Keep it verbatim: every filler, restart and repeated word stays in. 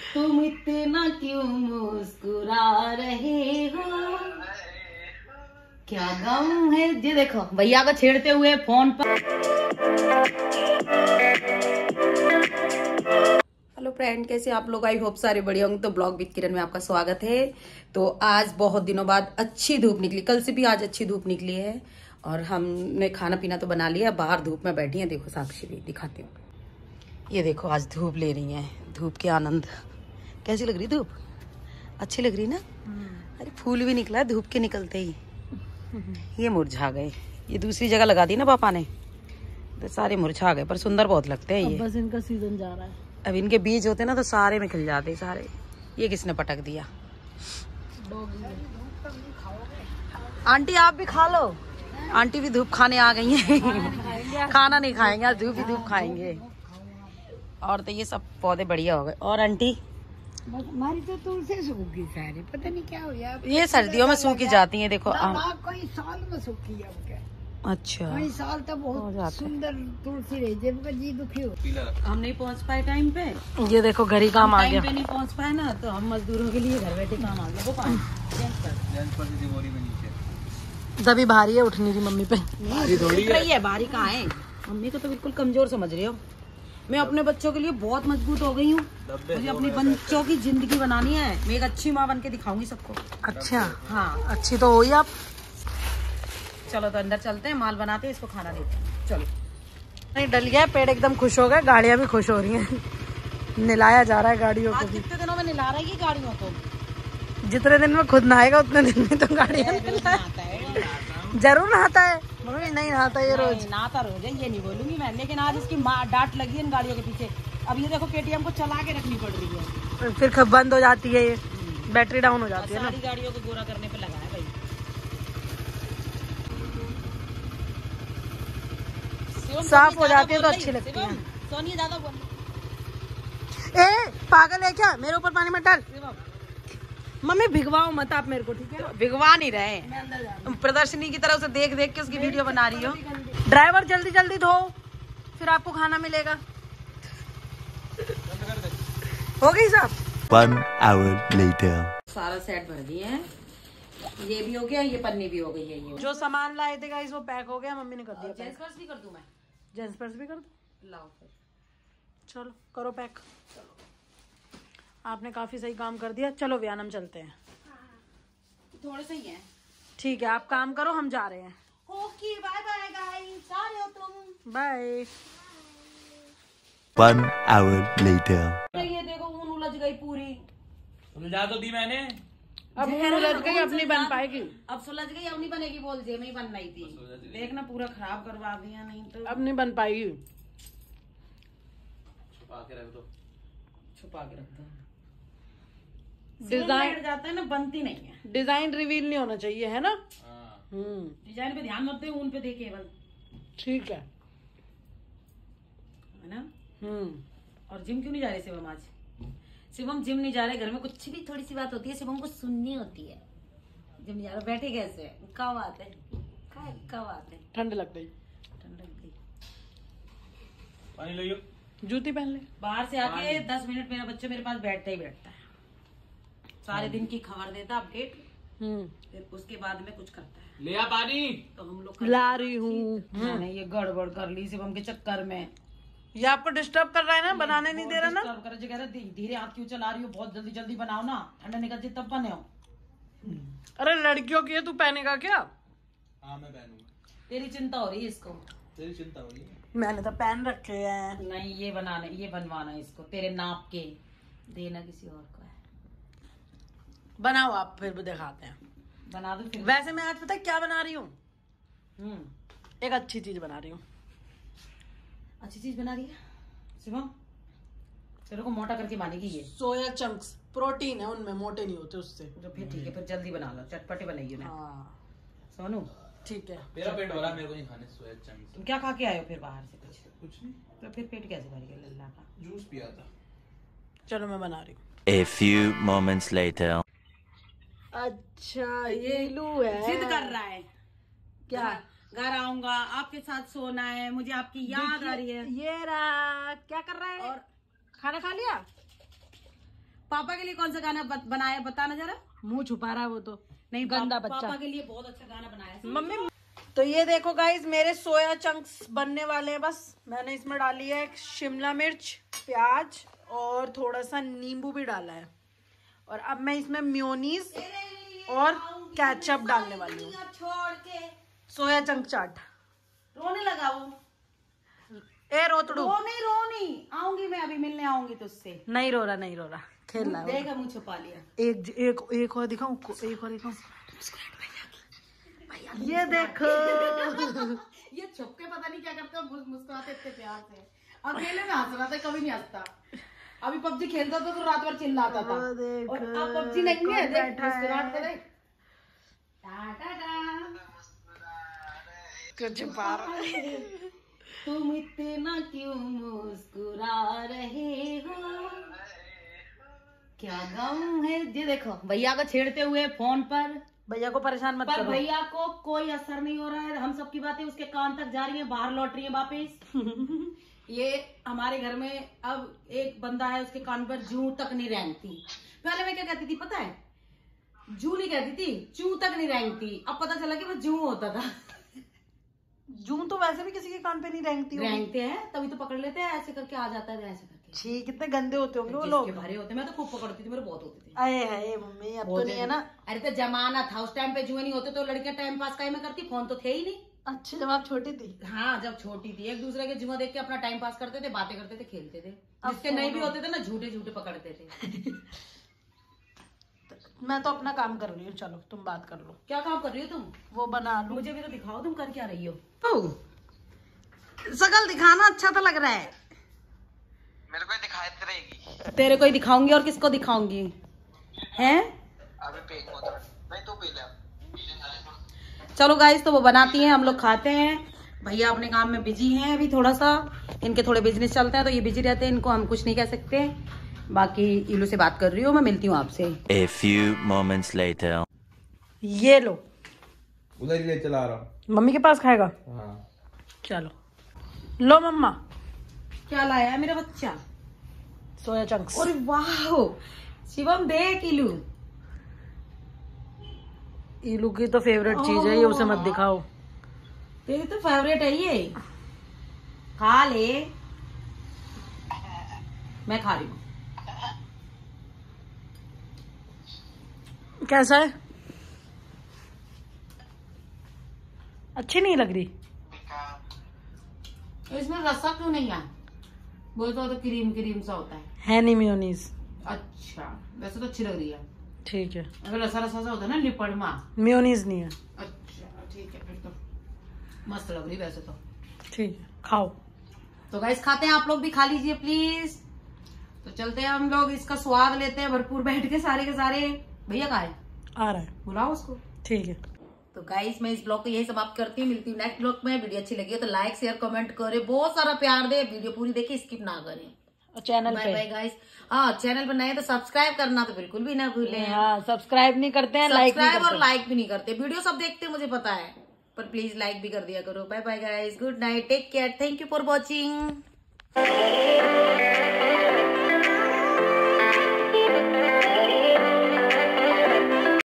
तुम इतना क्यों मुस्कुरा रहे हो, क्या गम है। ये देखो भैया को छेड़ते हुए फोन पर। हेलो फ्रेंड, कैसे आप लोग? आई होप सारे बढ़िया होंगे। तो ब्लॉग विद किरण में आपका स्वागत है। तो आज बहुत दिनों बाद अच्छी धूप निकली, कल से भी आज अच्छी धूप निकली है और हमने खाना पीना तो बना लिया। बाहर धूप में बैठी है, देखो साक्षी भी दिखाती हूँ। ये देखो आज धूप ले रही है, धूप के आनंद। कैसी लग रही धूप? अच्छी लग रही ना? अरे फूल भी निकला धूप के निकलते ही। ये मुरझा गए, ये दूसरी जगह लगा दी ना पापा ने, तो सारे मुरझा गए, पर सुंदर बहुत लगते हैं ये। बस इनका सीजन जा रहा है। अब इनके बीज होते ना तो सारे में खिल जाते सारे। ये किसने पटक दिया? आंटी आप भी खा लो। आंटी भी धूप खाने आ गई हैं। खाना नहीं खाएंगे आज, धूप ही धूप खाएंगे। और तो ये सब पौधे बढ़िया हो गए। और आंटी हमारी तो तुलसी सूखी सारी, पता नहीं क्या हो गया। ये सर्दियों में सूखी जाती हैं। देखो आ, कोई साल में सूखी है क्या? अच्छा, कोई साल तो बहुत सुंदर तुलसी रही, जिनका जी दुखी हो। हम नहीं पहुंच पाए टाइम पे। ये देखो घर ही काम आ गया। टाइम पे नहीं पहुंच पाए ना, तो हम मजदूरों के लिए घर बैठे काम आ गया। वो पानी दबी भारी है, उठनी थी मम्मी पे। रही है, भारी कहाँ है? मम्मी को तो बिल्कुल कमजोर समझ रही हो। मैं अपने बच्चों के लिए बहुत मजबूत हो गई हूँ। मुझे अपनी बच्चों की जिंदगी बनानी है। मैं एक अच्छी माँ बन के दिखाऊंगी सबको। अच्छा, हाँ अच्छी तो हो ही आप। चलो तो अंदर चलते हैं, माल बनाते हैं, इसको खाना देते हैं। चलो। नहीं डल गया पेड़, एकदम खुश हो गए। गाड़ियाँ भी खुश हो रही हैं। निलाया जा रहा है गाड़ियों को। कितने दिनों में निला रहा है ये गाड़ियों को? जितने दिन में खुद नहाएगा उतने दिन में तो गाड़ियाँ जरूर नहाता है। मम्मी नहीं नहाता ये रोज। नहाता रोज है, ये नहीं बोलूंगी मैं, लेकिन आज इसकी डांट लगी है इन गाड़ियों के पीछे। अब ये देखो केटीएम को चला के रखनी पड़ रही है, फिर बंद हो जाती है, ये बैटरी डाउन हो जाती है ना। सारी गाड़ियों को गोरा करने पे लगा है भाई। साफ हो जाती है तो अच्छी लगती है। सोनिया ज्यादा बोल। ए पागल है क्या? मेरे ऊपर पानी मत डाल। मम्मी भिगवाओ मत आप मेरे को, ठीक है? भिगवा नहीं रहे, तुम प्रदर्शनी की तरफ से देख देख के उसकी वीडियो बना रही हो। ड्राइवर जल्दी जल्दी धो, फिर आपको खाना मिलेगा। हो गई साहब। One hour later. सारा सेट भर दिए हैं, ये भी हो गया, ये पन्नी भी हो गई है। ये जो सामान लाए थे गाइस वो पैक हो गया, मम्मी ने कर दिया। जेंट्स पर्स भी कर दूं मैं? जेंट्स पर्स भी कर दो। लाओ फिर, चलो करो पैक। आपने काफी सही काम कर दिया। चलो व्यायाम चलते हैं। थोड़े से ही है। ठीक है, आप काम करो, हम जा रहे हैं। Okay, bye bye guys. आ रहे हो तुम? बाय। One hour later. ये देखो ऊन उलझ गई पूरी। सुलझा तो दी मैंने। अब ऊन उलझ गई, अब नहीं बन पाएगी। अब सुलझ गई, अब नहीं बनेगी। बोल दिए मैं ही बन रही थी, देखना पूरा खराब करवा दिया। नहीं तो अब नहीं बन पाएगी। छुपा के रख दो। छुपा के रख दो। डिजाइन जाता है ना, बनती नहीं है। डिजाइन रिवील नहीं होना चाहिए, है ना? हम्म, डिजाइन पे ध्यान मत दे, ऊन पे दे केवल। ठीक है है ना? हम्म। और जिम क्यों नहीं जा रहे शिवम आज? शिवम जिम नहीं जा रहे, घर में कुछ भी थोड़ी सी बात होती है शिवम को सुननी होती है। जिम नहीं जा रहे, बैठे कैसे? कब आते कब आते? ठंड लग गई। ठंड लग गई। पानी लो, जूती पहन ले। बाहर से आके दस मिनट मेरा बच्चा मेरे पास बैठता ही बैठता है। सारे दिन की खबर देता अपडेट, फिर उसके बाद में कुछ करता है। ले आ पानी। तो हम लोग ला रही हूँ। मैंने ये गड़बड़ कर ली शिवम के चक्कर में। ये आपको डिस्टर्ब कर रहा है ना, बनाने नहीं दे रहा ना? डिस्टर्ब कर रहा है, कह रहा है, धीरे हाथ क्यों चला रही हो, बहुत जल्दी जल्दी बनाओ ना, ठंडा निकल जाए तब बने हो। अरे लड़कियों की है, तू पहनेगा क्या? हाँ मैं पहनूंगा। तेरी चिंता हो रही है इसको। तेरी चिंता हो रही है। मैंने तो पहन रखे हैं। नहीं, ये बनाना, ये बनवाना इसको तेरे नाप के, देना किसी और को है। बनाओ आप, फिर भी दिखाते हैं। बना दो फिर। वैसे मैं आज पता है क्या बना रही हूँ? हम्म, एक अच्छी चीज बना रही हूँ। अच्छी चीज बना रही है शिवम, तेरे को मोटा करके मानेगी ये। सोया चंक्स, प्रोटीन है उनमें, मोटे नहीं होते उससे। तो फिर ठीक है, फिर जल्दी बना लो, चटपटे बनाइए ना। हाँ सोनू ठीक है। मेरा पेट भरा, मेरे को नहीं खाने सोया चंक्स। तुम क्या खा के आए हो फिर बाहर से? कुछ कुछ नहीं, तो फिर पेट कैसे भर गया लल्ला का? जूस पिया था। चलो मैं बना रही हूँ। A few moments later. अच्छा ये लू है, जिद कर रहा है क्या? घर आऊंगा, आपके साथ सोना है, मुझे आपकी याद आ रही है। ये रहा, क्या कर रहा है? और खाना खा लिया? पापा के लिए कौन सा गाना ब- बनाया बताना जरा। मुंह छुपा रहा है वो तो। नहीं गंदा पापा, बच्चा। पापा के लिए बहुत अच्छा गाना बनाया है। मम्मी तो ये देखो गाइस मेरे सोया चंक्स बनने वाले हैं बस। मैंने इसमें डाली है शिमला मिर्च, प्याज और थोड़ा सा नींबू भी डाला है। और अब मैं इसमें मेयोनीज और केचप डालने वाली हूँ। छोड़ के सोया चंक चाट। रोने लगा वो। ए रोतड़ू। रो नहीं रो नहीं आऊंगी मैं, अभी मिलने आऊंगी तुझसे। नहीं रो रहा, नहीं रो रहा, खेल रहा है। देखा मुंह छुपा लिया। एक एक एक और दिखाऊं, एक और दिखाऊं। ये देखो। ये छुप के पता नहीं क्या करता, मुस्कुराते इतने प्यार से। अकेले में हंस रहा था, कभी नहीं हंसता। अभी पबजी खेलता था तो रात भर चिल्लाता था। और अब पबजी नहीं है, देख मुस्कुराहट तो देख। कुछ पार। तुम इतना क्यों मुस्कुरा रहे हो, क्या गम है। ये देखो भैया को छेड़ते हुए फोन पर। भैया को परेशान मत पर करो। भैया को कोई असर नहीं हो रहा है। हम सबकी बातें उसके कान तक जा रही हैं, बाहर लौट रही हैं वापस। ये हमारे घर में अब एक बंदा है, उसके कान पर जू तक नहीं रेंगती। पहले मैं क्या कहती थी पता है, जू नहीं कहती थी, चू तक नहीं रेंगती। अब पता चला कि वो जू होता था। जू तो वैसे भी किसी के कान पे नहीं रेंगती होगी। रेंगते हैं तभी तो पकड़ लेते हैं, ऐसे करके आ जाता है ऐसे करके। छी कितने गंदे होते होंगे वो जिसके लोग। भारी होते हैं, मैं तो खूब पकड़ती थी, मेरे बहुत होते थे। अरे है मम्मी, अब तो नहीं है ना। अरे तो जमाना था, उस टाइम पे जुए नहीं होते तो लड़कियां टाइम पास काहे में करती, फोन तो थे ही नहीं। अच्छा जब आप छोटी थी। हाँ जब छोटी थी, एक दूसरे के जुआ देख के अपना टाइम पास करते थे, बातें करते थे, खेलते थे। अब जिसके नहीं भी होते थे ना, झूठे झूठे पकड़ते थे। मैं तो अपना काम कर रही हूँ, चलो तुम बात कर लो। क्या काम कर रही हो तुम? वो बना लो। मुझे भी तो दिखाओ तुम कर क्या रही हो। शकल दिखाना अच्छा तो लग रहा है। मेरे को दिखाई दे रहेगी। तेरे को ही दिखाऊंगी और किसको दिखाऊंगी हैं? अभी पे एक बोतल नहीं तो पी ले। चलो गाइस, तो वो बनाती हैं, हम लोग खाते हैं। भैया अपने काम में बिजी हैं अभी थोड़ा सा, इनके थोड़े बिजनेस चलते हैं तो ये बिजी रहते हैं, इनको हम कुछ नहीं कह सकते। बाकी इलू से बात कर रही हूँ मैं, मिलती हूँ आपसे। A few moments later. ये लो, उधर ही ले चला रहा हूँ। मम्मी के पास खाएगा। हाँ चलो लो मम्मा, क्या लाया है मेरा बच्चा? Soya chunks. और वाह शिवम देख इलू। इलू की तो फेवरेट चीज है ये, उसे मत दिखाओ। तेरी तो फेवरेट है ये, खा ले। मैं खा रही हूँ। कैसा है? अच्छी नहीं लग रही। इसमें रसा क्यों नहीं है? बोलते हो तो क्रीम क्रीम सा होता है। है नहीं मेयोनीज। अच्छा वैसे तो अच्छी लग रही है। ठीक है, अगर रसा रसा सा होता है ना लिपड़ में। मेयोनीज नहीं है। अच्छा ठीक है, फिर तो मस्त लग रही वैसे तो। ठीक है खाओ। तो गाइस खाते हैं, आप लोग भी खा लीजिए प्लीज। तो चलते हैं हम लोग, इसका स्वाद लेते हैं भरपूर बैठ के सारे के सारे। भैया कहा है? आ रहा है। बुलाओ उसको। ठीक है। तो गाइस मैं इस ब्लॉग को यही समाप्त करती हूँ, मिलती हूँ नेक्स्ट ब्लॉग में। वीडियो अच्छी लगी है तो लाइक शेयर कमेंट करें, बहुत सारा प्यार दे, वीडियो पूरी देखिए, स्किप ना करें। और चैनल बाय पे बाय गाइस। हाँ चैनल पर नए तो सब्सक्राइब करना तो बिल्कुल भी ना भूलें। हाँ सब्सक्राइब नहीं करते हैं, लाइक नहीं सब्सक्राइब और करते। लाइक भी नहीं करते। वीडियो सब देखते हैं मुझे पता है, पर प्लीज लाइक भी कर दिया करो। Bye bye guys, good night, take care, thank you for watching.